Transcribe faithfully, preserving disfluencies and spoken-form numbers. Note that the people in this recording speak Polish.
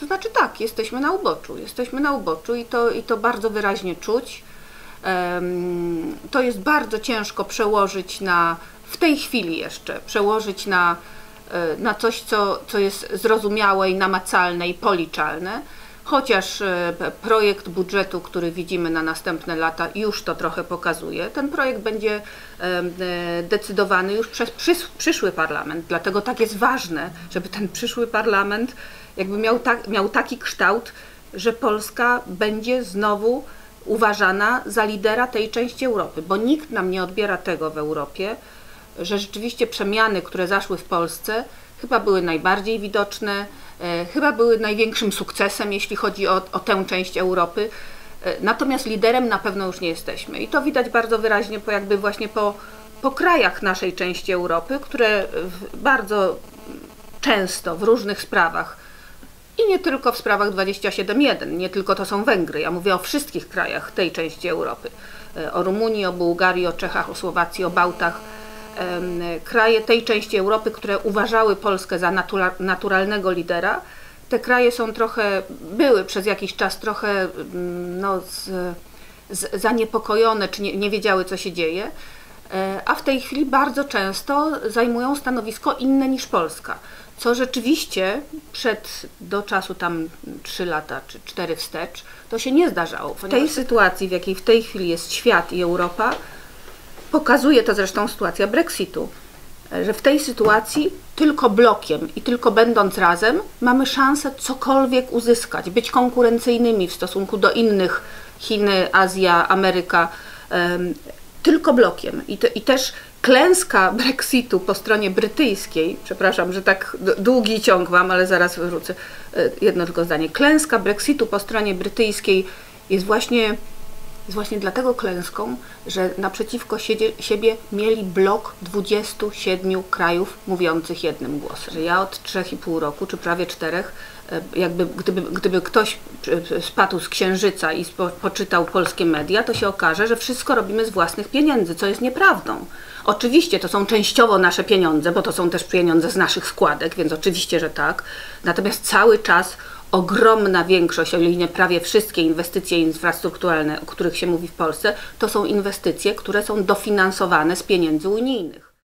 znaczy tak, jesteśmy na uboczu, jesteśmy na uboczu i to, i to bardzo wyraźnie czuć. To jest bardzo ciężko przełożyć na, w tej chwili jeszcze, przełożyć na, na coś, co, co jest zrozumiałe i namacalne i policzalne, chociaż projekt budżetu, który widzimy na następne lata, już to trochę pokazuje. Ten projekt będzie decydowany już przez przyszły parlament, dlatego tak jest ważne, żeby ten przyszły parlament jakby miał, tak, miał taki kształt, że Polska będzie znowu uważana za lidera tej części Europy, bo nikt nam nie odbiera tego w Europie, że rzeczywiście przemiany, które zaszły w Polsce, chyba były najbardziej widoczne, e, chyba były największym sukcesem, jeśli chodzi o, o tę część Europy. E, natomiast liderem na pewno już nie jesteśmy. I to widać bardzo wyraźnie po, jakby właśnie po, po krajach naszej części Europy, które w, bardzo często w różnych sprawach, i nie tylko w sprawach dwadzieścia siedem jeden, nie tylko to są Węgry, ja mówię o wszystkich krajach tej części Europy, o Rumunii, o Bułgarii, o Czechach, o Słowacji, o Bałtach. Kraje tej części Europy, które uważały Polskę za natura, naturalnego lidera, te kraje są trochę, były przez jakiś czas trochę no, z, z, zaniepokojone, czy nie, nie wiedziały, co się dzieje, a w tej chwili bardzo często zajmują stanowisko inne niż Polska, co rzeczywiście przed, do czasu tam trzy lata czy cztery wstecz, to się nie zdarzało. W tej sytuacji, w jakiej w tej chwili jest świat i Europa, pokazuje to zresztą sytuacja Brexitu, że w tej sytuacji tylko blokiem i tylko będąc razem mamy szansę cokolwiek uzyskać, być konkurencyjnymi w stosunku do innych, Chiny, Azja, Ameryka, um, tylko blokiem. I, te, I też klęska Brexitu po stronie brytyjskiej, przepraszam, że tak długi ciąg mam, ale zaraz wrócę, jedno tylko zdanie. Klęska Brexitu po stronie brytyjskiej jest właśnie jest właśnie dlatego klęską, że naprzeciwko siebie, siebie mieli blok dwudziestu siedmiu krajów mówiących jednym głosem. Że ja od trzech i pół roku, czy prawie czterech, jakby gdyby, gdyby ktoś spadł z księżyca i spo, poczytał polskie media, to się okaże, że wszystko robimy z własnych pieniędzy, co jest nieprawdą. Oczywiście to są częściowo nasze pieniądze, bo to są też pieniądze z naszych składek, więc oczywiście, że tak. Natomiast cały czas ogromna większość, o ile nie prawie wszystkie inwestycje infrastrukturalne, o których się mówi w Polsce, to są inwestycje, które są dofinansowane z pieniędzy unijnych.